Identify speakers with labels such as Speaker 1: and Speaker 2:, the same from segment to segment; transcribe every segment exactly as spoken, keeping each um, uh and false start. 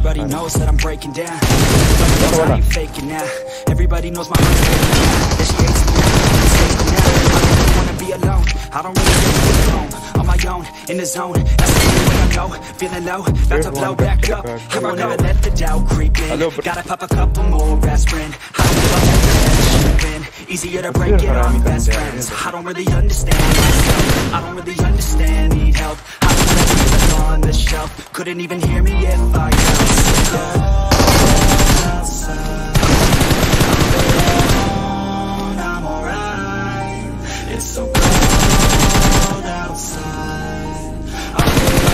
Speaker 1: Everybody knows that I'm breaking down. I ain't faking now. Everybody knows my heart's faking now. That she hates me now. I don't wanna be alone. I don't really wanna be alone. On my own, in the zone. That's the only way I know. Feeling low, about to blow back up. I won't ever let the doubt creep in. Gotta pop a couple more aspirin. I don't give up that should've been easier to break it off best friends. I don't really understand myself. I don't really understand, need help. I was on the shelf. Couldn't even hear me if I yelled. Outside, I'm alright. It's so cold outside. I'm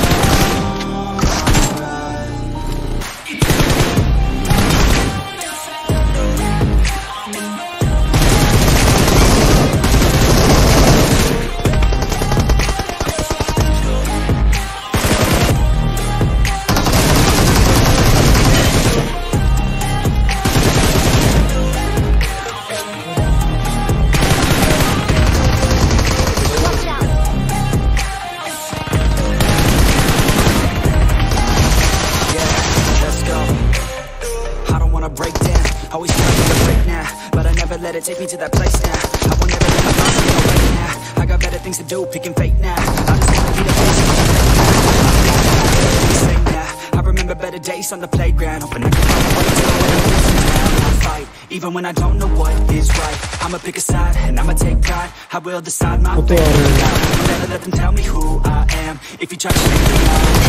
Speaker 1: let it take me to that place now. I will never let my thoughts get away now. I got better things to do, picking fate now. I just wanna be the best now. I remember better days on the playground. Hoping I can find fight, even when I don't know what is right. I'ma pick a side and I'ma take pride. I will decide my fate. I'll never let them tell me who I am. If you try to shake me up,